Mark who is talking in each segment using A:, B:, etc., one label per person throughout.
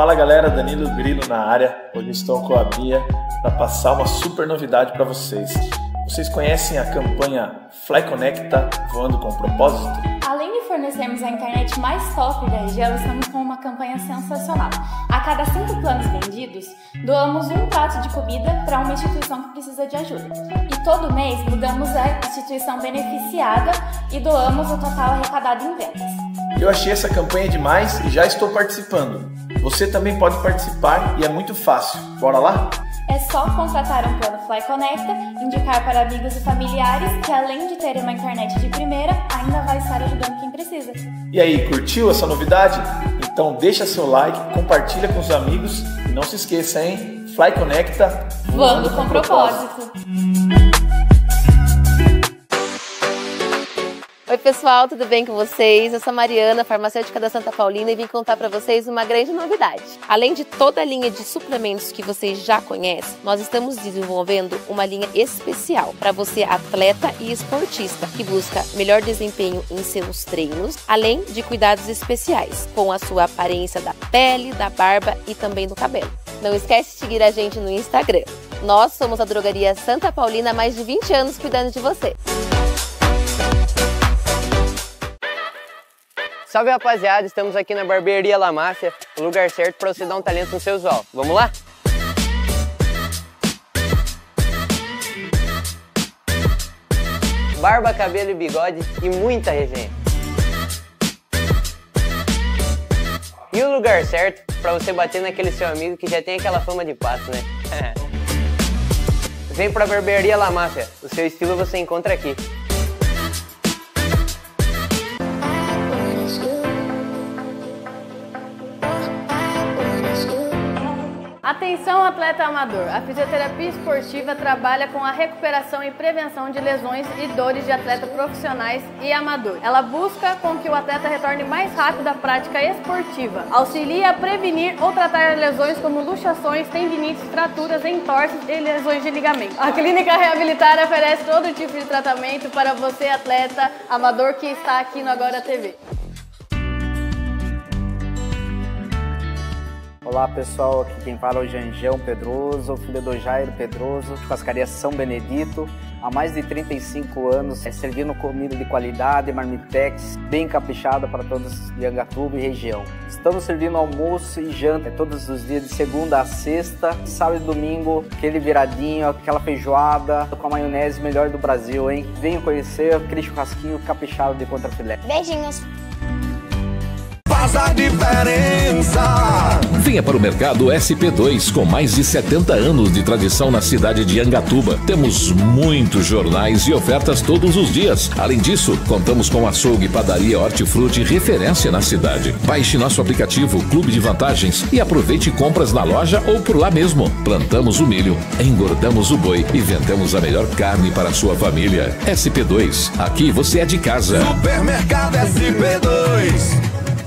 A: Fala galera, Danilo Grilo na área. Hoje estou com a Bia para passar uma super novidade para vocês. Vocês conhecem a campanha Fly Conecta Voando com Propósito?
B: Além de fornecermos a internet mais top da região, estamos com uma campanha sensacional. A cada 5 planos vendidos, doamos um prato de comida para uma instituição que precisa de ajuda. E todo mês mudamos a instituição beneficiada e doamos o total arrecadado em vendas.
A: Eu achei essa campanha demais e já estou participando. Você também pode participar e é muito fácil. Bora lá?
B: É só contratar um plano Fly Conecta, indicar para amigos e familiares que, além de terem uma internet de primeira, ainda vai estar ajudando quem precisa.
A: E aí, curtiu essa novidade? Então deixa seu like, compartilha com os amigos e não se esqueça, hein? Fly Conecta
B: voando com propósito.
C: Oi pessoal, tudo bem com vocês? Eu sou a Mariana, farmacêutica da Santa Paulina, e vim contar para vocês uma grande novidade. Além de toda a linha de suplementos que vocês já conhecem, nós estamos desenvolvendo uma linha especial para você atleta e esportista que busca melhor desempenho em seus treinos, além de cuidados especiais com a sua aparência da pele, da barba e também do cabelo. Não esquece de seguir a gente no Instagram. Nós somos a Drogaria Santa Paulina há mais de 20 anos cuidando de você.
D: Salve rapaziada, estamos aqui na Barbearia La Máfia, o lugar certo para você dar um talento no seu visual. Vamos lá? Barba, cabelo e bigode e muita resenha. E o lugar certo para você bater naquele seu amigo que já tem aquela fama de pato, né? Vem pra Barbearia La Máfia, o seu estilo você encontra aqui.
E: Atenção atleta amador, a fisioterapia esportiva trabalha com a recuperação e prevenção de lesões e dores de atletas profissionais e amador. Ela busca com que o atleta retorne mais rápido à prática esportiva, auxilia a prevenir ou tratar lesões como luxações, tendinites, fraturas, entorses e lesões de ligamento. A Clínica Reabilitar oferece todo tipo de tratamento para você atleta amador que está aqui no Agora TV.
F: Olá pessoal, aqui quem fala é o Janjão Pedroso, filho do Jairo Pedroso, churrascaria São Benedito. Há mais de 35 anos, servindo comida de qualidade, marmitex, bem caprichada para todos de Angatuba e região. Estamos servindo almoço e janta todos os dias, de segunda a sexta, sábado e domingo, aquele viradinho, aquela feijoada com a maionese melhor do Brasil, hein? Venham conhecer aquele churrasquinho caprichado de contrafilé.
G: Beijinhos!
H: Faz a diferença!
I: Venha para o Mercado SP2, com mais de 70 anos de tradição na cidade de Angatuba. Temos muitos jornais e ofertas todos os dias. Além disso, contamos com açougue, padaria, hortifruti, referência na cidade. Baixe nosso aplicativo Clube de Vantagens e aproveite compras na loja ou por lá mesmo. Plantamos o milho, engordamos o boi e vendemos a melhor carne para a sua família. SP2, aqui você é de casa.
H: Supermercado SP2.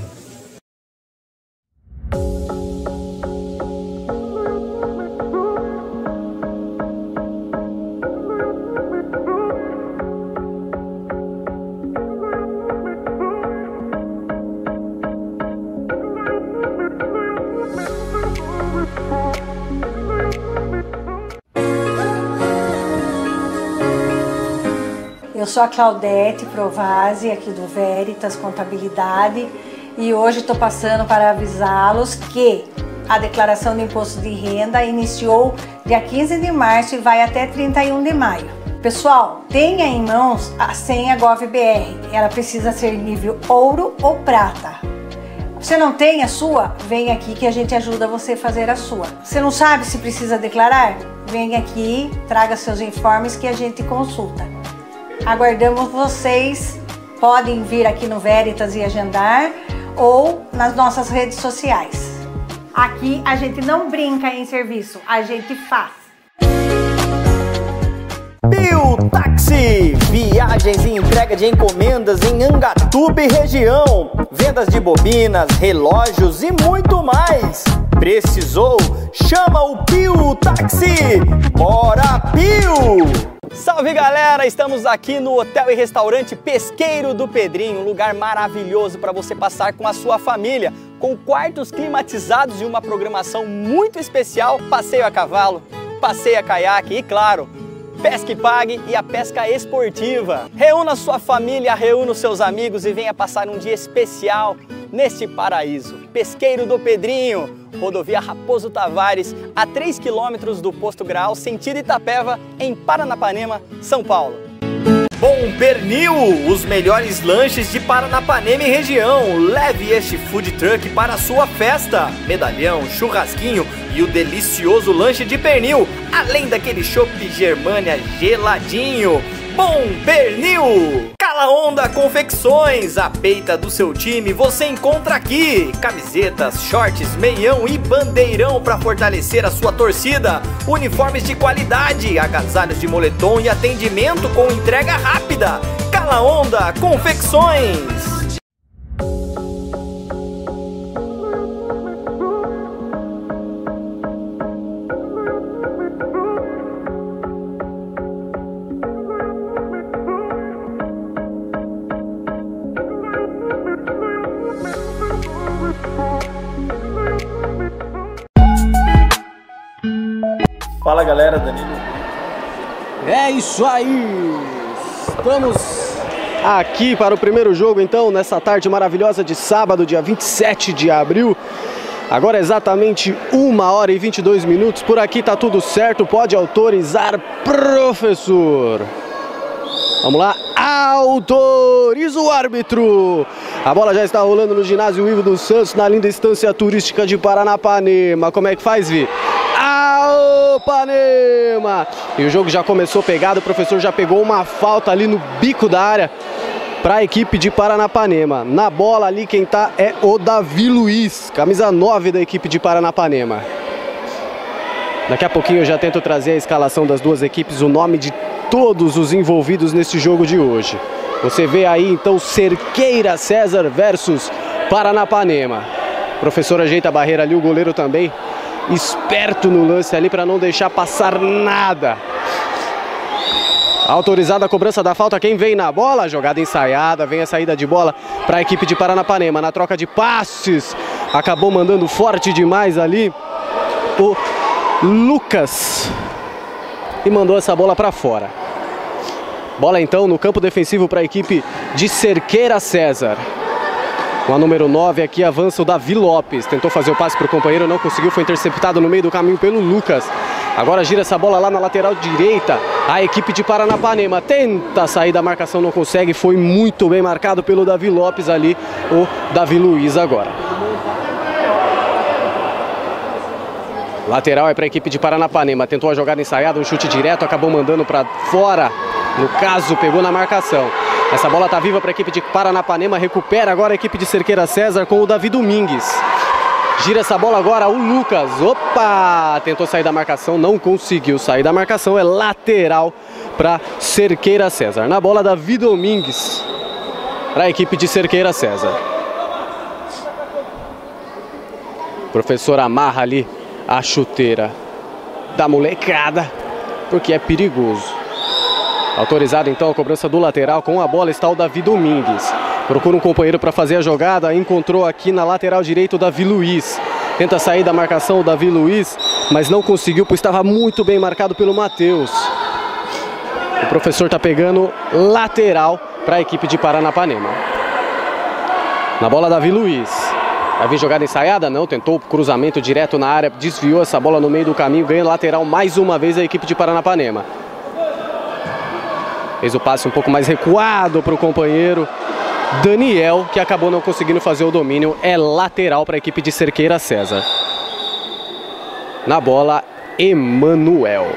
J: Eu sou a Claudete Provasi, aqui do Veritas Contabilidade, e hoje estou passando para avisá-los que a declaração de imposto de renda iniciou dia 15 de março e vai até 31 de maio. Pessoal, tenha em mãos a senha GovBR, ela precisa ser nível ouro ou prata. Você não tem a sua? Vem aqui que a gente ajuda você a fazer a sua. Você não sabe se precisa declarar? Vem aqui, traga seus informes que a gente consulta. Aguardamos vocês, podem vir aqui no Veritas e agendar ou nas nossas redes sociais. Aqui a gente não brinca em serviço, a gente faz.
K: Biotáxi, viagens e entrega de encomendas em Angatuba e região. Vendas de bobinas, relógios e muito mais. Precisou? Chama o Biotáxi! Bora, Bio!
D: Salve galera, estamos aqui no Hotel e Restaurante Pesqueiro do Pedrinho, um lugar maravilhoso para você passar com a sua família.
K: com quartos climatizados e uma programação muito especial, passeio a cavalo, passeio a caiaque e, claro, pesca e pague e a pesca esportiva. Reúna sua família, reúna os seus amigos e venha passar um dia especial neste paraíso. Pesqueiro do Pedrinho, rodovia Raposo Tavares, a 3 quilômetros do Posto Graal, sentido Itapeva, em Paranapanema, São Paulo.
G: Bom Pernil, os melhores lanches de Paranapanema e região. Leve este food truck para a sua festa. Medalhão, churrasquinho e o delicioso lanche de pernil, além daquele chopp Germânia geladinho. Bom Pernil! Cala Onda Confecções, a peita do seu time você encontra aqui. Camisetas, shorts, meião e bandeirão para fortalecer a sua torcida. Uniformes de qualidade, agasalhos de moletom e atendimento com entrega rápida. Cala Onda Confecções.
A: Fala galera, Danilo.
K: É isso aí! Estamos aqui para o primeiro jogo então, nessa tarde maravilhosa de sábado, dia 27 de abril. Agora exatamente 1h22. Por aqui tá tudo certo, pode autorizar, professor. Vamos lá, autoriza o árbitro. A bola já está rolando no ginásio Ivo dos Santos, na linda estância turística de Paranapanema. Como é que faz, Vi? Panema! E o jogo já começou pegado, o professor já pegou uma falta ali no bico da área para a equipe de Paranapanema. Na bola ali quem tá é o Davi Luiz, camisa 9 da equipe de Paranapanema. Daqui a pouquinho eu já tento trazer a escalação das duas equipes, o nome de todos os envolvidos nesse jogo de hoje. Você vê aí então Cerqueira César versus Paranapanema. O professor ajeita a barreira ali, o goleiro também esperto no lance ali para não deixar passar nada. Autorizada a cobrança da falta, quem vem na bola? Jogada ensaiada, vem a saída de bola para a equipe de Paranapanema. Na troca de passes, acabou mandando forte demais ali o Lucas e mandou essa bola para fora. Bola então no campo defensivo para a equipe de Cerqueira César. Com a número 9 aqui avança o Davi Lopes. Tentou fazer o passe para o companheiro, não conseguiu. Foi interceptado no meio do caminho pelo Lucas. Agora gira essa bola lá na lateral direita. A equipe de Paranapanema tenta sair da marcação, não consegue. Foi muito bem marcado pelo Davi Lopes ali. O Davi Luiz agora. Lateral é para a equipe de Paranapanema. Tentou a jogada ensaiada, um chute direto. Acabou mandando para fora. No caso, pegou na marcação. Essa bola tá viva para a equipe de Paranapanema, recupera agora a equipe de Cerqueira César com o Davi Domingues. Gira essa bola agora o Lucas, opa! Tentou sair da marcação, não conseguiu sair da marcação, é lateral para Cerqueira César. Na bola, Davi Domingues para a equipe de Cerqueira César. O professor amarra ali a chuteira da molecada, porque é perigoso. Autorizado então a cobrança do lateral, com a bola está o Davi Domingues. Procura um companheiro para fazer a jogada, encontrou aqui na lateral direito o Davi Luiz. Tenta sair da marcação o Davi Luiz, mas não conseguiu, pois estava muito bem marcado pelo Matheus. O professor está pegando lateral para a equipe de Paranapanema. Na bola Davi Luiz. Vai vir jogada ensaiada? Não, tentou cruzamento direto na área, desviou essa bola no meio do caminho, ganha lateral mais uma vez a equipe de Paranapanema. Fez o passe um pouco mais recuado para o companheiro Daniel, que acabou não conseguindo fazer o domínio. É lateral para a equipe de Cerqueira César. Na bola, Emanuel.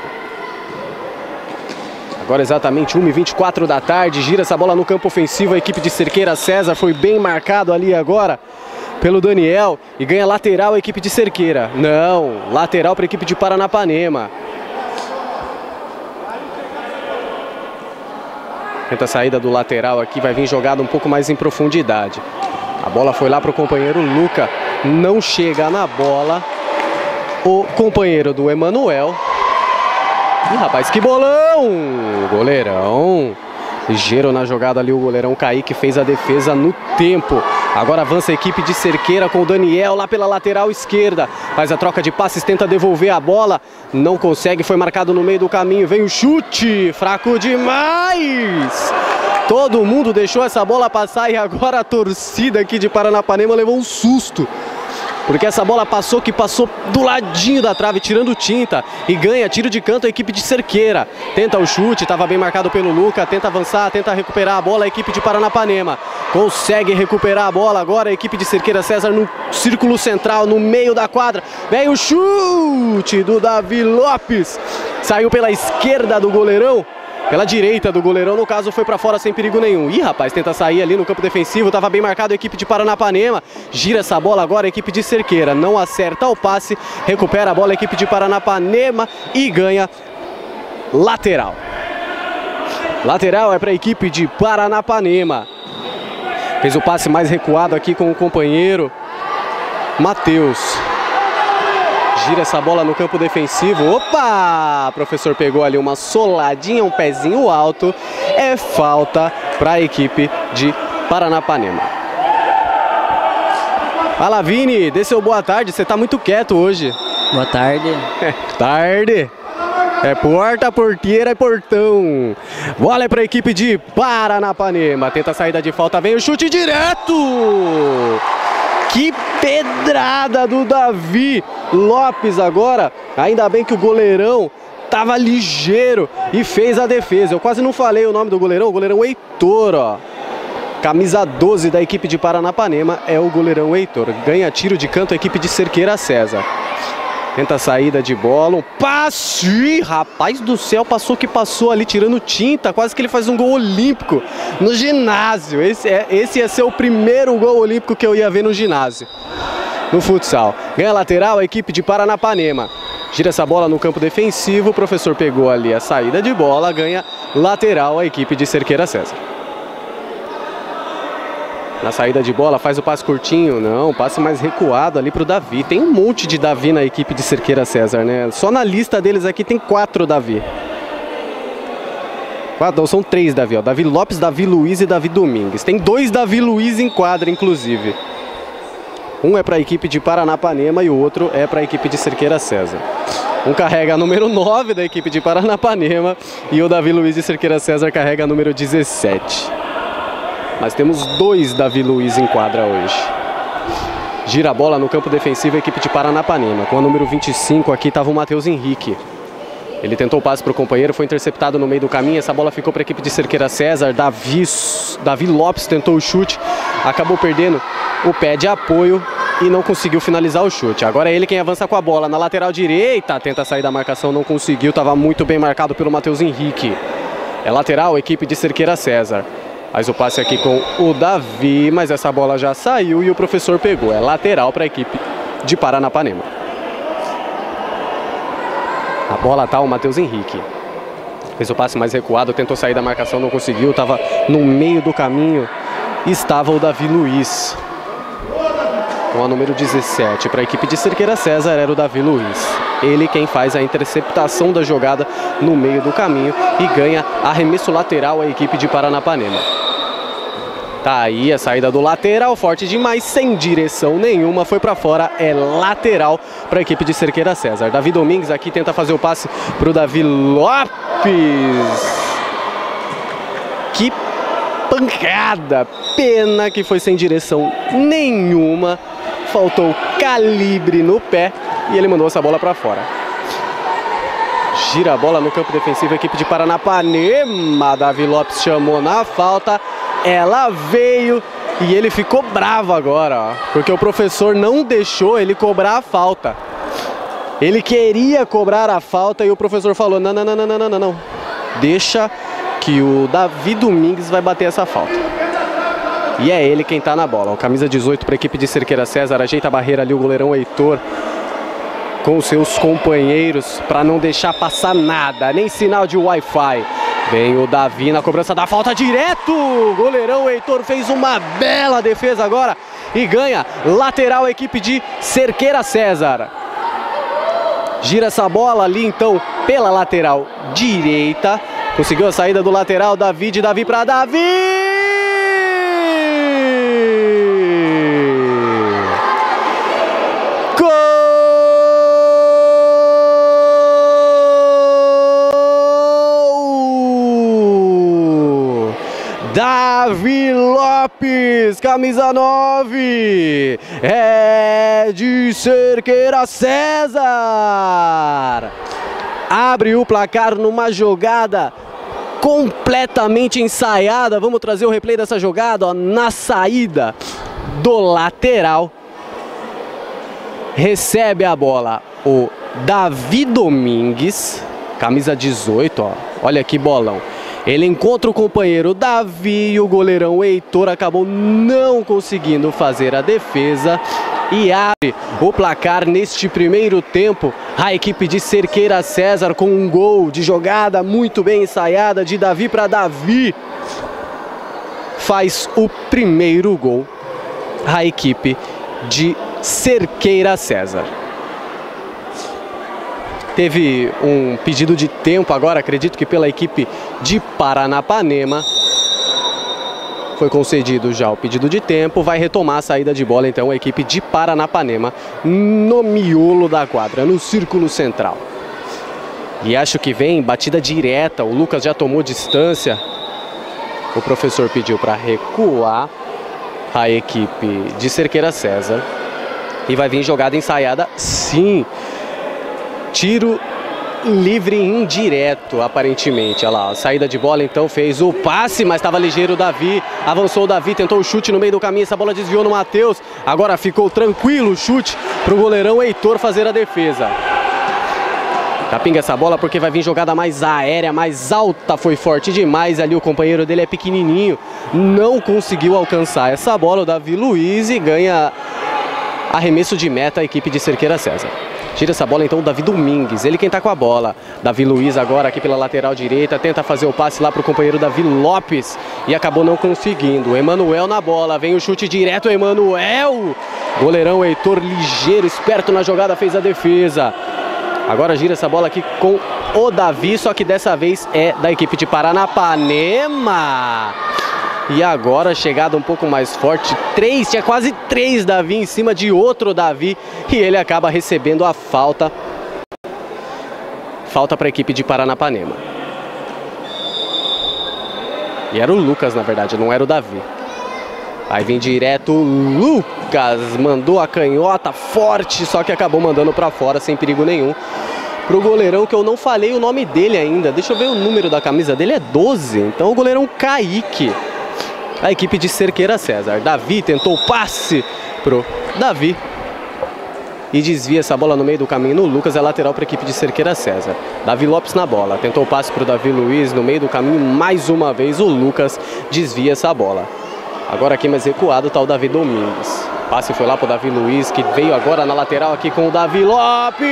K: Agora exatamente 1h24 da tarde, gira essa bola no campo ofensivo. A equipe de Cerqueira César foi bem marcado ali agora pelo Daniel e ganha lateral a equipe de Cerqueira. Não, lateral para a equipe de Paranapanema. Tenta a saída do lateral aqui, vai vir jogada um pouco mais em profundidade. A bola foi lá para o companheiro Luca, não chega na bola o companheiro do Emanuel. Ih, rapaz, que bolão! Goleirão, ligeiro na jogada ali o goleirão Kaique, fez a defesa no tempo. Agora avança a equipe de Cerqueira com o Daniel lá pela lateral esquerda. Faz a troca de passes, tenta devolver a bola. Não consegue, foi marcado no meio do caminho. Vem o chute, fraco demais. Todo mundo deixou essa bola passar e agora a torcida aqui de Paranapanema levou um susto. Porque essa bola passou do ladinho da trave, tirando tinta. E ganha tiro de canto a equipe de Cerqueira. Tenta o chute, estava bem marcado pelo Luca. Tenta avançar, tenta recuperar a bola a equipe de Paranapanema. Consegue recuperar a bola agora a equipe de Cerqueira César no círculo central, no meio da quadra. Vem o chute do Davi Lopes. Saiu pela esquerda do goleirão. Pela direita do goleirão, no caso, foi pra fora sem perigo nenhum. Ih, rapaz, tenta sair ali no campo defensivo, tava bem marcado a equipe de Paranapanema. Gira essa bola agora a equipe de Cerqueira, não acerta o passe, recupera a bola a equipe de Paranapanema e ganha lateral. Lateral é pra equipe de Paranapanema. Fez o passe mais recuado aqui com o companheiro Matheus. Gira essa bola no campo defensivo. Opa! O professor pegou ali uma soladinha, um pezinho alto. É falta para a equipe de Paranapanema. Fala, Vini, dê seu boa tarde. Você tá muito quieto hoje.
L: Boa tarde.
K: Tarde. É porta, porteira e portão. Bola é para a equipe de Paranapanema. Tenta a saída de falta, vem o chute direto. Que pedrada do Davi Lopes agora. Ainda bem que o goleirão tava ligeiro e fez a defesa. Eu quase não falei o nome do goleirão. O goleirão Heitor, ó. Camisa 12 da equipe de Paranapanema é o goleirão Heitor. Ganha tiro de canto a equipe de Cerqueira César. Tenta a saída de bola, um passe, rapaz do céu, passou ali tirando tinta, quase que ele faz um gol olímpico no ginásio. Esse ia ser o primeiro gol olímpico que eu ia ver no ginásio, no futsal. Ganha lateral a equipe de Paranapanema. Gira essa bola no campo defensivo, o professor pegou ali a saída de bola, ganha lateral a equipe de Cerqueira César. Na saída de bola, faz o passe curtinho, não, passe mais recuado ali pro Davi. Tem um monte de Davi na equipe de Cerqueira César, né? Só na lista deles aqui tem 4 Davi. 4, não, são 3 Davi, ó. Davi Lopes, Davi Luiz e Davi Domingues. Tem 2 Davi Luiz em quadra, inclusive. Um é para a equipe de Paranapanema e o outro é para a equipe de Cerqueira César. Um carrega a número 9 da equipe de Paranapanema e o Davi Luiz de Cerqueira César carrega a número 17. Mas temos 2 Davi Luiz em quadra hoje. Gira a bola no campo defensivo a equipe de Paranapanema. Com a número 25 aqui estava o Matheus Henrique. Ele tentou o passe para o companheiro, foi interceptado no meio do caminho. Essa bola ficou para a equipe de Cerqueira César. Davi Lopes tentou o chute, acabou perdendo o pé de apoio e não conseguiu finalizar o chute. Agora é ele quem avança com a bola na lateral direita. Tenta sair da marcação, não conseguiu. Estava muito bem marcado pelo Matheus Henrique. É lateral a equipe de Cerqueira César. Faz o passe aqui com o Davi, mas essa bola já saiu e o professor pegou. É lateral para a equipe de Paranapanema. A bola tá o Matheus Henrique. Fez o passe mais recuado, tentou sair da marcação, não conseguiu. Estava no meio do caminho. Estava o Davi Luiz. Com a número 17 para a equipe de Cerqueira César era o Davi Luiz. Ele quem faz a interceptação da jogada no meio do caminho e ganha arremesso lateral a equipe de Paranapanema. Tá aí a saída do lateral, forte demais, sem direção nenhuma, foi pra fora, é lateral para a equipe de Cerqueira César. Davi Domingues aqui tenta fazer o passe pro Davi Lopes. Que pancada, pena que foi sem direção nenhuma, faltou calibre no pé e ele mandou essa bola para fora. Gira a bola no campo defensivo, a equipe de Paranapanema. Davi Lopes chamou na falta, ela veio e ele ficou bravo agora, ó, porque o professor não deixou ele cobrar a falta. Ele queria cobrar a falta e o professor falou: não, não. Deixa que o Davi Domingues vai bater essa falta. E é ele quem tá na bola. O camisa 18 para a equipe de Cerqueira César, ajeita a barreira ali o goleirão Heitor com os seus companheiros para não deixar passar nada, nem sinal de Wi-Fi. Vem o Davi na cobrança da falta direto. O goleirão Heitor fez uma bela defesa agora e ganha lateral a equipe de Cerqueira César. Gira essa bola ali então pela lateral direita. Conseguiu a saída do lateral, Davi para Davi. Davi Lopes, camisa 9, é de Cerqueira César. Abre o placar numa jogada completamente ensaiada. Vamos trazer o replay dessa jogada, ó, na saída do lateral. Recebe a bola o Davi Domingues, camisa 18, ó. Olha que bolão. Ele encontra o companheiro Davi e o goleirão Heitor acabou não conseguindo fazer a defesa e abre o placar neste primeiro tempo. A equipe de Cerqueira César com um gol de jogada muito bem ensaiada de Davi para Davi. Faz o primeiro gol a equipe de Cerqueira César. Teve um pedido de tempo agora, acredito que pela equipe de Paranapanema. Foi concedido já o pedido de tempo, vai retomar a saída de bola então a equipe de Paranapanema no miolo da quadra, no círculo central. E acho que vem batida direta, o Lucas já tomou distância. O professor pediu para recuar a equipe de Cerqueira César. E vai vir jogada ensaiada, sim. Tiro livre indireto, aparentemente. Olha lá, a saída de bola então fez o passe, mas estava ligeiro o Davi. Avançou o Davi, tentou o chute no meio do caminho. Essa bola desviou no Matheus. Agora ficou tranquilo o chute para o goleirão Heitor fazer a defesa. Capinga essa bola porque vai vir jogada mais aérea, mais alta. Foi forte demais ali, o companheiro dele é pequenininho. Não conseguiu alcançar essa bola o Davi Luiz e ganha arremesso de meta a equipe de Cerqueira César. Tira essa bola então o Davi Domingues, ele quem tá com a bola. Davi Luiz agora aqui pela lateral direita, tenta fazer o passe lá pro companheiro Davi Lopes e acabou não conseguindo. Emanuel na bola, vem o chute direto, Emanuel. Goleirão Heitor ligeiro, esperto na jogada, fez a defesa. Agora gira essa bola aqui com o Davi, só que dessa vez é da equipe de Paranapanema. E agora chegada um pouco mais forte, tinha quase 3 Davi em cima de outro Davi e ele acaba recebendo a falta. Falta para a equipe de Paranapanema. E era o Lucas, na verdade, não era o Davi. Aí vem direto o Lucas, mandou a canhota forte, só que acabou mandando para fora sem perigo nenhum. Pro goleirão que eu não falei o nome dele ainda, deixa eu ver o número da camisa dele, é 12, então o goleirão Kaique. A equipe de Cerqueira César. Davi tentou o passe pro Davi e desvia essa bola no meio do caminho no Lucas, é lateral para a equipe de Cerqueira César. Davi Lopes na bola, tentou o passe pro Davi Luiz no meio do caminho, mais uma vez o Lucas desvia essa bola. Agora aqui mais recuado tá o Davi Domingues. O passe foi lá pro Davi Luiz, que veio agora na lateral aqui com o Davi Lopes.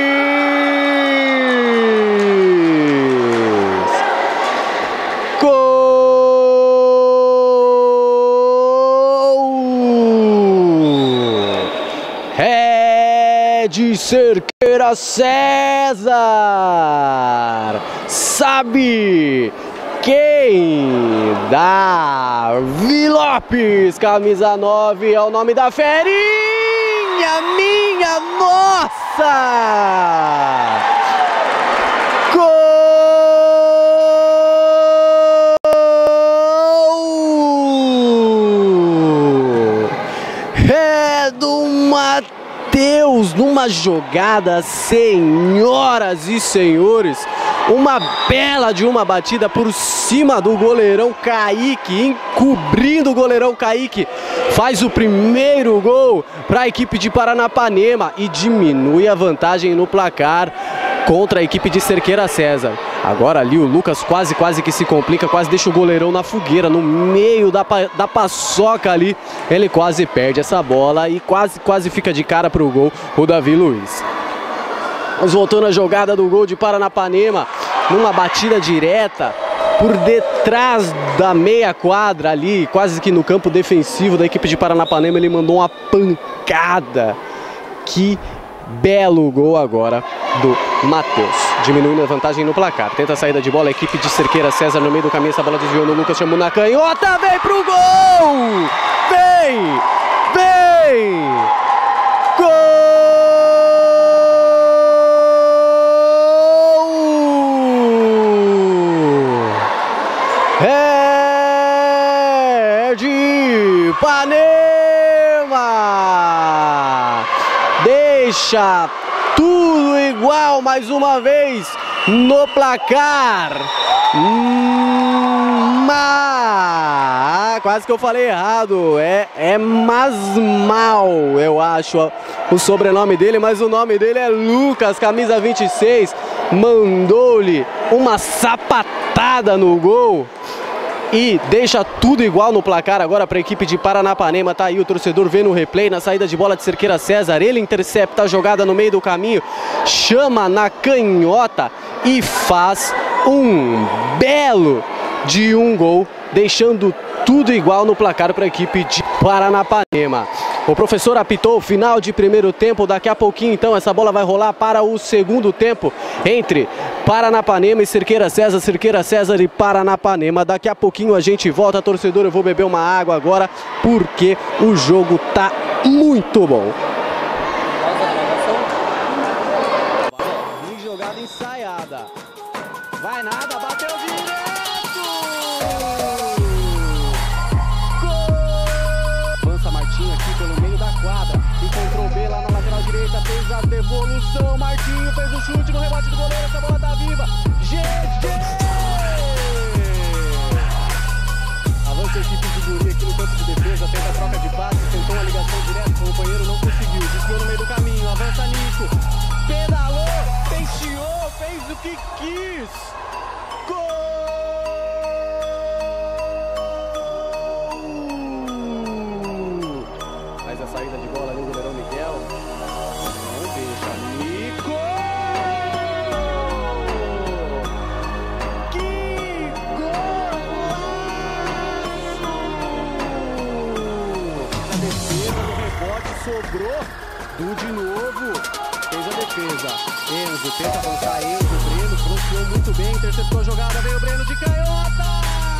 K: De Cerqueira César, sabe quem? Davi Lopes, camisa 9, é o nome da ferinha, minha nossa! Gol! É do Matheus. Numa jogada, senhoras e senhores, uma bela de uma batida por cima do goleirão Kaique, encobrindo o goleirão Kaique, faz o primeiro gol para a equipe de Paranapanema e diminui a vantagem no placar contra a equipe de Cerqueira César. Agora ali o Lucas quase que se complica, quase deixa o goleirão na fogueira, no meio da paçoca ali, ele quase perde essa bola e quase fica de cara pro gol o Davi Luiz. Vamos voltando à jogada do gol de Paranapanema, numa batida direta por detrás da meia quadra ali, quase que no campo defensivo da equipe de Paranapanema, ele mandou uma pancada. Que belo gol agora do Matheus, diminuindo a vantagem no placar. Tenta a saída de bola, a equipe de Cerqueira César no meio do caminho, essa bola desviou no Lucas, chamou na canhota, vem pro gol! Vem! Gol! Panema! Deixa tudo igual mais uma vez no placar. Quase que eu falei errado. É Masmal, eu acho o sobrenome dele, mas o nome dele é Lucas, camisa 26. Mandou-lhe uma sapatada no gol e deixa tudo igual no placar agora para a equipe de Paranapanema. Tá aí o torcedor vendo o replay na saída de bola de Cerqueira César. Ele intercepta a jogada no meio do caminho, chama na canhota e faz um belo de um gol, deixando tudo igual no placar para a equipe de Paranapanema. O professor apitou o final de primeiro tempo. Daqui a pouquinho, então, essa bola vai rolar para o segundo tempo entre Paranapanema e Cerqueira César e Paranapanema. Daqui a pouquinho a gente volta, torcedor. Eu vou beber uma água agora porque o jogo tá muito bom. Jogada ensaiada. Vai nada, bateu direto! Martinho aqui pelo meio da quadra, encontrou o B lá na lateral direita, fez a devolução, Martinho fez o chute no rebote do goleiro, essa bola tá viva, GG! Avança a equipe de Guri aqui no campo de defesa, tenta a troca de passes, tentou uma ligação direta, o companheiro não conseguiu, desviou no meio do caminho, avança Nico, pedalou, penteou, fez o que quis, gol! Saída de bola ali, o goleirão Miguel. Não deixa. Nico! Que golaço! A defesa no rebote sobrou. Du de novo. Fez a defesa. Enzo tenta avançar. Enzo, Breno confiou muito bem. Interceptou a jogada. Veio o Breno de canhota.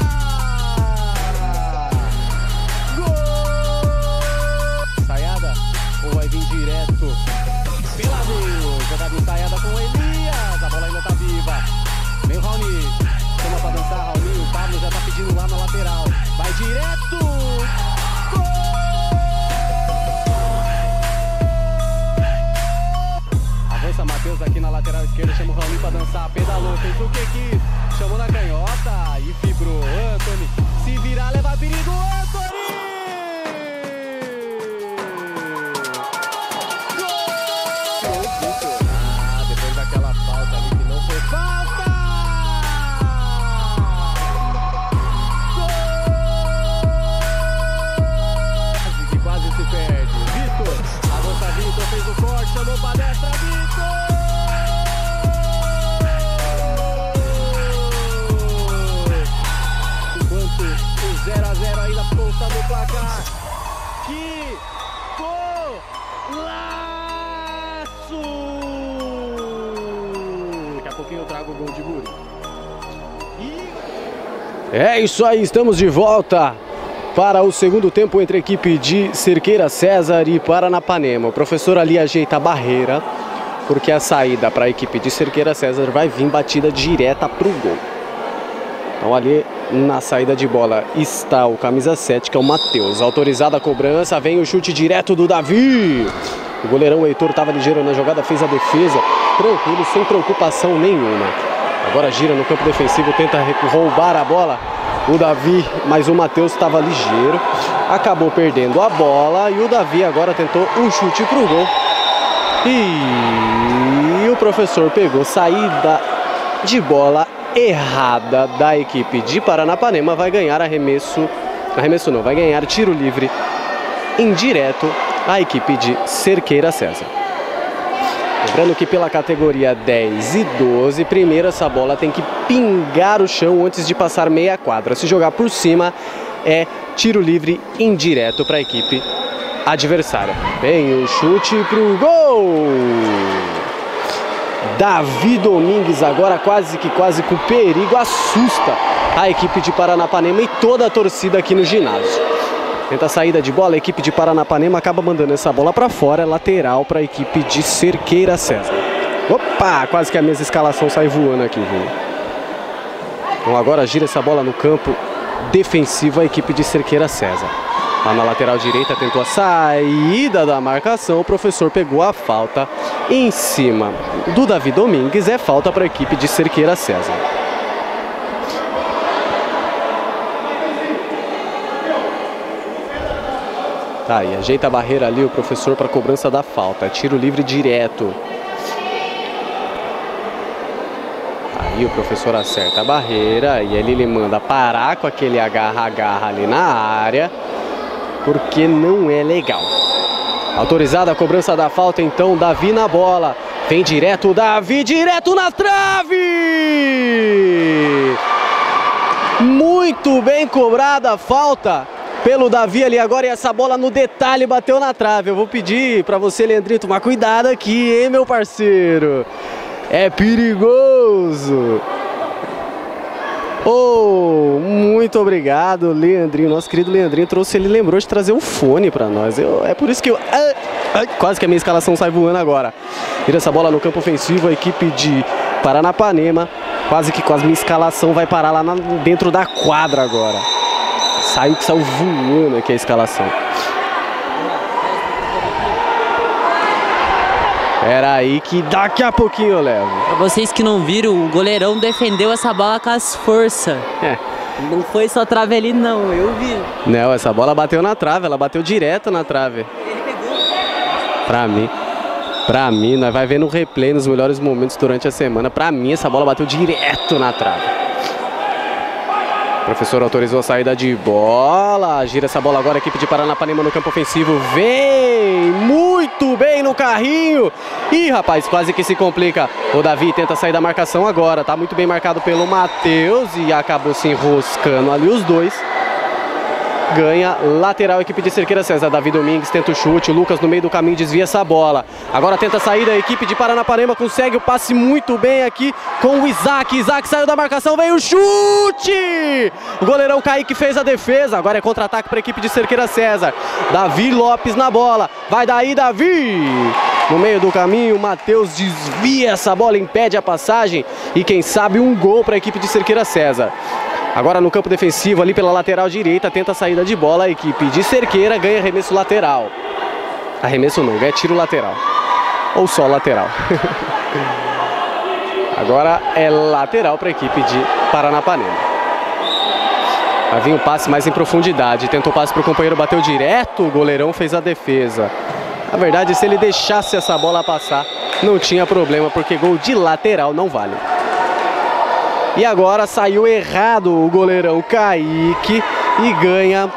K: Ou vai vir direto pela meio, jogada ensaiada com o Elias, a bola ainda tá viva, vem o Raoni, chama pra dançar Raoni, o Pablo já tá pedindo lá na lateral, vai direto, gol! Avança Matheus aqui na lateral esquerda, chama o Raoni pra dançar, pedalou, fez o que quis, chamou na canhota e vibrou, Anthony, se virar leva perigo, Anthony! Aquela falta ali que não foi falta! Gol! Quase se perde. Vitor, avança Vitor, fez o corte, chamou pra destra, Vitor! Enquanto o 0 a 0 ainda consta no placar. Que golaço! Eu trago o gol de Guri. É isso aí, estamos de volta para o segundo tempo entre a equipe de Cerqueira César e Paranapanema. O professor ali ajeita a barreira, porque a saída para a equipe de Cerqueira César vai vir batida direta para o gol. Então ali na saída de bola está o camisa 7, que é o Matheus. Autorizada a cobrança, vem o chute direto do Davi. O goleirão Heitor estava ligeiro na jogada, fez a defesa, tranquilo, sem preocupação nenhuma. Agora gira no campo defensivo, tenta roubar a bola. O Davi, mas o Matheus estava ligeiro, acabou perdendo a bola e o Davi agora tentou um chute para o gol. E o professor pegou saída de bola errada da equipe de Paranapanema, vai ganhar arremesso não, vai ganhar tiro livre indireto a equipe de Cerqueira César. Lembrando que pela categoria 10 e 12, primeiro essa bola tem que pingar o chão antes de passar meia quadra. Se jogar por cima é tiro livre indireto para a equipe adversária. Vem o chute pro gol! Davi Domingues agora quase com perigo, assusta a equipe de Paranapanema e toda a torcida aqui no ginásio. Tenta a saída de bola, a equipe de Paranapanema acaba mandando essa bola para fora, lateral para a equipe de Cerqueira César. Opa, quase que a mesma escalação sai voando aqui, viu? Então agora gira essa bola no campo defensivo a equipe de Cerqueira César. Lá na lateral direita tentou a saída da marcação, o professor pegou a falta em cima do Davi Domingues, é falta para a equipe de Cerqueira César. Tá aí, ajeita a barreira ali o professor para a cobrança da falta, tiro livre direto. Aí o professor acerta a barreira e ele manda parar com aquele agarra-agarra ali na área, porque não é legal. Autorizada a cobrança da falta, então, Davi na bola. Vem direto, Davi, direto na trave! Muito bem cobrada a falta pelo Davi ali agora, e essa bola no detalhe bateu na trave. Eu vou pedir para você, Leandrinho, tomar cuidado aqui, hein, meu parceiro? É perigoso! Oh, muito obrigado, Leandrinho. Nosso querido Leandrinho ele lembrou de trazer um fone para nós. É por isso que eu... quase que a minha escalação sai voando agora. Vira essa bola no campo ofensivo, a equipe de Paranapanema, quase que com a minha escalação vai parar lá dentro da quadra agora. Saiu voando aqui a escalação. Era aí que daqui a pouquinho eu levo.
L: Pra vocês que não viram, o goleirão defendeu essa bola com as forças. Não foi só trave ali não, eu vi.
K: Não, essa bola bateu na trave, ela bateu direto na trave.
L: Ele pegou.
K: Pra mim, nós vai ver no replay nos melhores momentos durante a semana. Pra mim, essa bola bateu direto na trave. O professor autorizou a saída de bola. Gira essa bola agora, a equipe de Paranapanema no campo ofensivo. Vem muito bem no carrinho. Ih, rapaz, quase que se complica. O Davi tenta sair da marcação agora. Tá muito bem marcado pelo Matheus e acabou se enroscando ali os dois. Ganha lateral a equipe de Cerqueira César. Davi Domingues tenta o chute, o Lucas no meio do caminho desvia essa bola. Agora tenta a saída, a equipe de Paranapanema consegue o passe muito bem aqui com o Isaac. Isaac saiu da marcação, veio o chute! O goleirão Kaique fez a defesa. Agora é contra-ataque para a equipe de Cerqueira César. Davi Lopes na bola. Vai daí, Davi! No meio do caminho, o Matheus desvia essa bola, impede a passagem. E quem sabe um gol para a equipe de Cerqueira César. Agora no campo defensivo, ali pela lateral direita, tenta a saída de bola, a equipe de Cerqueira ganha arremesso lateral. Arremesso não, ganha tiro lateral. Ou só lateral. Agora é lateral para a equipe de Paranapanema. Vai vir um passe mais em profundidade, tentou o passe para o companheiro, bateu direto, o goleirão fez a defesa. Na verdade, se ele deixasse essa bola passar, não tinha problema, porque gol de lateral não vale. E agora saiu errado o goleirão Kaique e ganha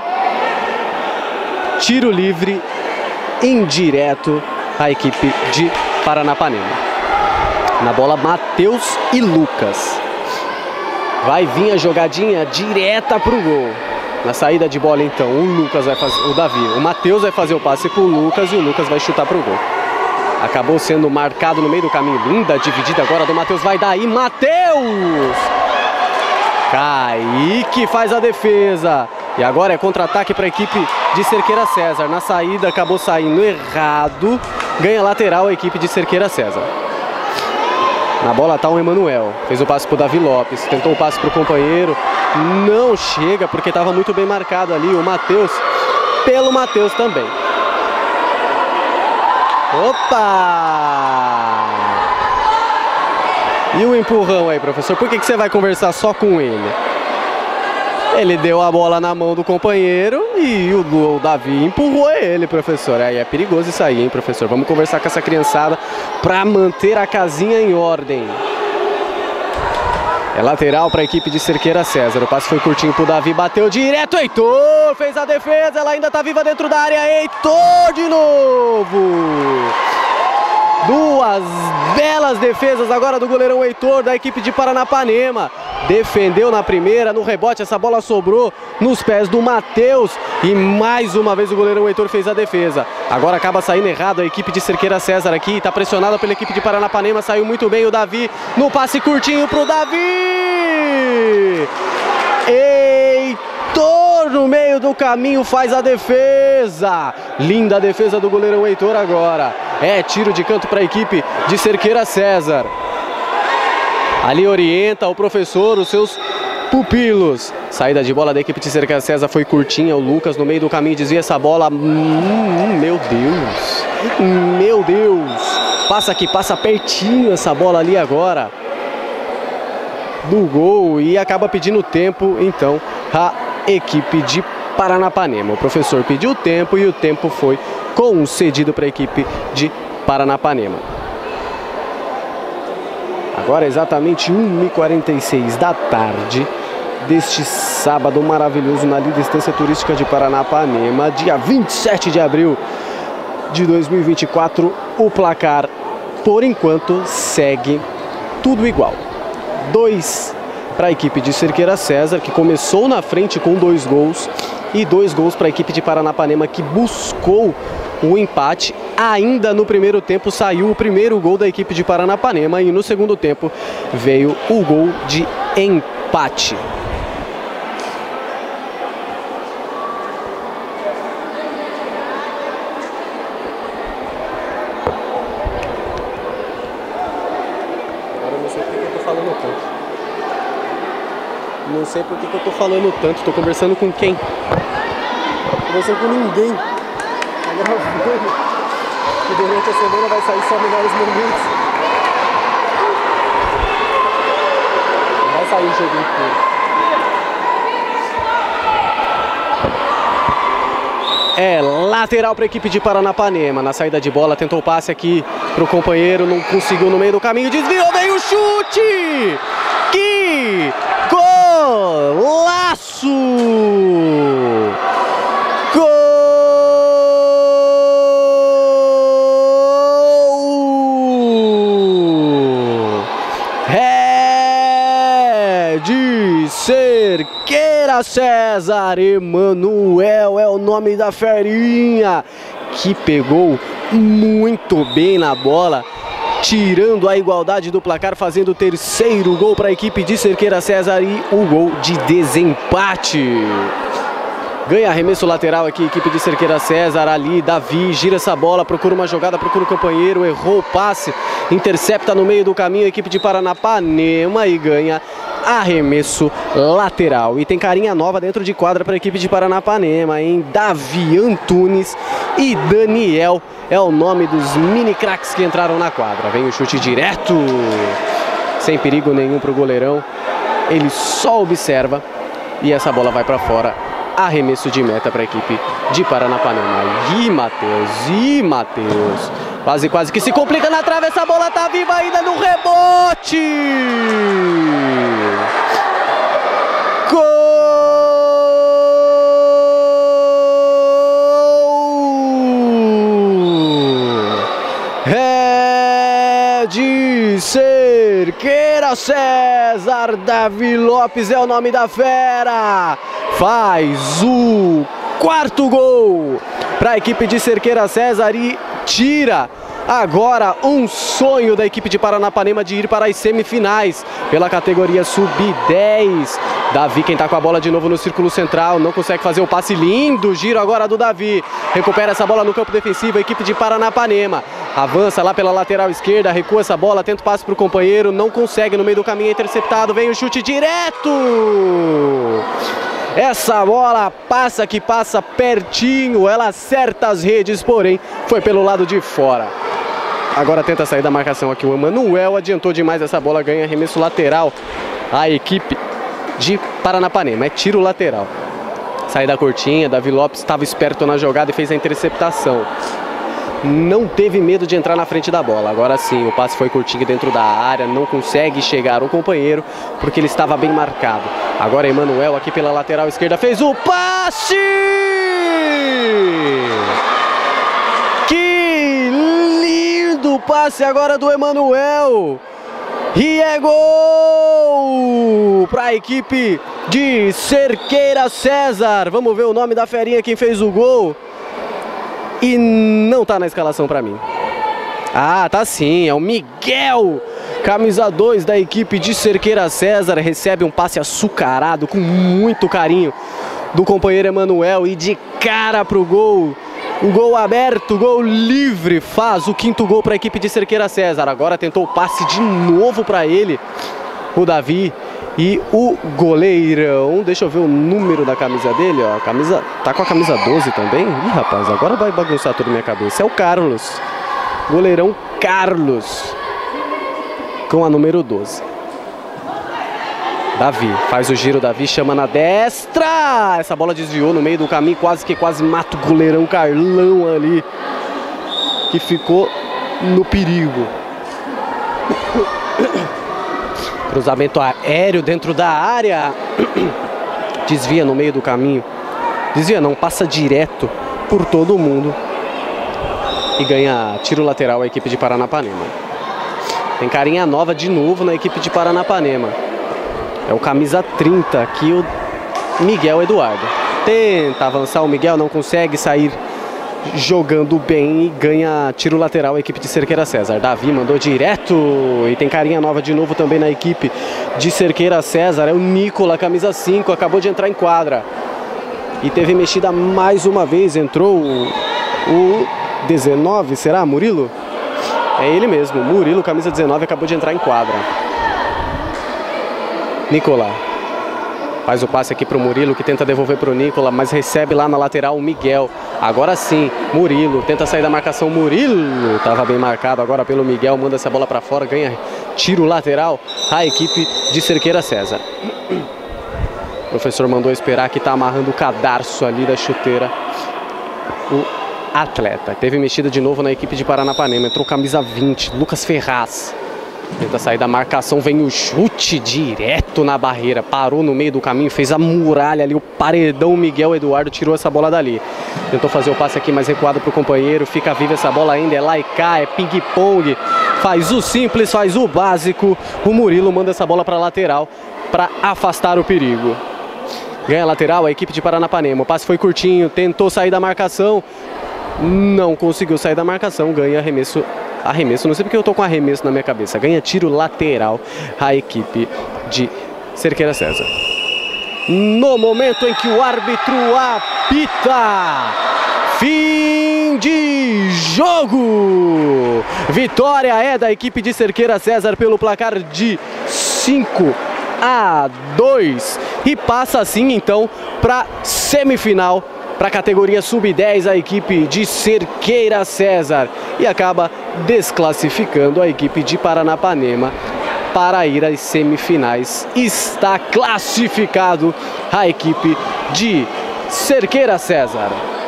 K: tiro livre indireto a equipe de Paranapanema. Na bola, Matheus e Lucas. Vai vir a jogadinha direta pro gol. Na saída de bola, então, o Matheus vai fazer o passe pro Lucas e o Lucas vai chutar pro gol. Acabou sendo marcado no meio do caminho. Linda dividida agora do Matheus. Vai daí, Matheus! Kaique faz a defesa. E agora é contra-ataque para a equipe de Cerqueira César. Na saída acabou saindo errado. Ganha lateral a equipe de Cerqueira César. Na bola está o Emanuel. Fez o passe para o Davi Lopes. Tentou o passe para o companheiro. Não chega porque estava muito bem marcado ali o Matheus. Pelo Matheus também. Opa! E o empurrão aí, professor? Por que você vai conversar só com ele? Ele deu a bola na mão do companheiro e o Davi empurrou ele, professor. Aí é perigoso isso aí, hein, professor? Vamos conversar com essa criançada para manter a casinha em ordem. É lateral para a equipe de Cerqueira César. O passe foi curtinho pro Davi, bateu direto. Heitor fez a defesa, ela ainda está viva dentro da área. Heitor de novo. Duas belas defesas agora do goleirão Heitor da equipe de Paranapanema. Defendeu na primeira, no rebote essa bola sobrou nos pés do Matheus. E mais uma vez o goleirão Heitor fez a defesa. Agora acaba saindo errado a equipe de Cerqueira César aqui. Está pressionada pela equipe de Paranapanema. Saiu muito bem o Davi no passe curtinho pro Davi. Heitor no meio do caminho faz a defesa. Linda a defesa do goleirão Heitor agora. É tiro de canto para a equipe de Cerqueira César. Ali orienta o professor os seus pupilos. Saída de bola da equipe de Cerqueira César foi curtinha. O Lucas no meio do caminho desvia essa bola. Meu Deus. Meu Deus. Passa aqui, passa pertinho essa bola ali agora do gol e acaba pedindo tempo, então, a equipe de Paranapanema. O professor pediu tempo e o tempo foi concedido para a equipe de Paranapanema. Agora exatamente 1h46 da tarde deste sábado maravilhoso na Linda Estância Turística de Paranapanema, dia 27 de abril de 2024. O placar, por enquanto, segue tudo igual. 2 para a equipe de Cerqueira César, que começou na frente com 2 gols, e 2 gols para a equipe de Paranapanema, que buscou o empate. Ainda no primeiro tempo saiu o primeiro gol da equipe de Paranapanema e no segundo tempo veio o gol de empate. Não sei por que eu tô falando tanto. Tô conversando com quem? Conversando com ninguém. Tá gravando. E durante a semana vai sair só melhores momentos. Vai sair o jogo inteiro. É lateral para a equipe de Paranapanema. Na saída de bola tentou o passe aqui pro companheiro, não conseguiu no meio do caminho, desviou, veio o chute! Que golaço! Gol! É de Cerqueira César. Emanuel é o nome da ferinha, que pegou muito bem na bola, tirando a igualdade do placar, fazendo o terceiro gol para a equipe de Cerqueira César e o gol de desempate. Ganha arremesso lateral aqui a equipe de Cerqueira César. Ali Davi gira essa bola, procura uma jogada, procura o companheiro, errou o passe, intercepta no meio do caminho a equipe de Paranapanema e ganha arremesso lateral. E tem carinha nova dentro de quadra para a equipe de Paranapanema, hein? Davi Antunes e Daniel é o nome dos mini craques que entraram na quadra. Vem o chute direto, sem perigo nenhum para o goleirão. Ele só observa e essa bola vai para fora. Arremesso de meta para a equipe de Paranapanema. E Matheus. Quase que se complica na trave. Essa bola tá viva ainda no rebote. Gol! É de Cerqueira César. Davi Lopes é o nome da fera. Faz o quarto gol para a equipe de Cerqueira César e tira agora um sonho da equipe de Paranapanema de ir para as semifinais pela categoria sub-10. Davi, quem tá com a bola de novo no círculo central, não consegue fazer o passe lindo. Giro agora do Davi, recupera essa bola no campo defensivo, a equipe de Paranapanema avança lá pela lateral esquerda, recua essa bola, tenta o passe para o companheiro, não consegue, no meio do caminho é interceptado, vem o chute direto. Essa bola passa pertinho, ela acerta as redes, porém foi pelo lado de fora. Agora tenta sair da marcação aqui o Emanuel, adiantou demais essa bola, ganha arremesso lateral a equipe de Paranapanema, é tiro lateral. Saída curtinha, Davi Lopes estava esperto na jogada e fez a interceptação. Não teve medo de entrar na frente da bola. Agora sim, o passe foi curtinho dentro da área, não consegue chegar o companheiro porque ele estava bem marcado. Agora Emanuel aqui pela lateral esquerda fez o passe! Que lindo passe agora do Emanuel! E é gol para a equipe de Cerqueira César. Vamos ver o nome da ferinha, quem fez o gol. E não tá na escalação para mim. Ah, tá sim, é o Miguel, camisa 2 da equipe de Cerqueira César. Recebe um passe açucarado com muito carinho do companheiro Emanuel e de cara pro gol. O gol aberto, gol livre, faz o quinto gol para a equipe de Cerqueira César. Agora tentou o passe de novo para ele, o Davi. E o goleirão, deixa eu ver o número da camisa dele, ó. Tá com a camisa 12 também? Ih, rapaz, agora vai bagunçar tudo na minha cabeça. É o Carlos. Goleirão Carlos. Com a número 12. Davi, faz o giro, Davi chama na destra. Essa bola desviou no meio do caminho, quase mata o goleirão Carlão ali, que ficou no perigo. Cruzamento aéreo dentro da área. Desvia no meio do caminho. Desvia não, passa direto por todo mundo. E ganha tiro lateral a equipe de Paranapanema. Tem carinha nova de novo na equipe de Paranapanema. É o camisa 30 aqui, o Miguel Eduardo. Tenta avançar, o Miguel não consegue sair jogando bem e ganha tiro lateral a equipe de Cerqueira César. Davi mandou direto e tem carinha nova de novo também na equipe de Cerqueira César. É o Nicola, camisa 5, acabou de entrar em quadra. E teve mexida mais uma vez, entrou o 19, será Murilo? É ele mesmo, Murilo, camisa 19, acabou de entrar em quadra. Nicola faz o passe aqui para o Murilo, que tenta devolver para o Nicola, mas recebe lá na lateral o Miguel. Agora sim, Murilo tenta sair da marcação. Murilo estava bem marcado agora pelo Miguel, manda essa bola para fora, ganha tiro lateral a equipe de Cerqueira César. O professor mandou esperar, que está amarrando o cadarço ali da chuteira o atleta. Teve mexida de novo na equipe de Paranapanema, entrou camisa 20, Lucas Ferraz. Tenta sair da marcação, vem o chute direto na barreira, parou no meio do caminho, fez a muralha ali, o paredão. Miguel Eduardo tirou essa bola dali. Tentou fazer o passe aqui mais recuado para o companheiro, fica viva essa bola ainda, é lá e cá, é ping-pong. Faz o simples, faz o básico. O Murilo manda essa bola para a lateral para afastar o perigo. Ganha a lateral a equipe de Paranapanema. O passe foi curtinho, tentou sair da marcação, não conseguiu sair da marcação, ganha arremesso, não sei porque eu tô com arremesso na minha cabeça. Ganha tiro lateral a equipe de Cerqueira César. No momento em que o árbitro apita, fim de jogo. Vitória é da equipe de Cerqueira César pelo placar de 5-2 e passa assim então para semifinal, para a categoria sub-10, a equipe de Cerqueira César, e acaba desclassificando a equipe de Paranapanema para ir às semifinais. Está classificado a equipe de Cerqueira César.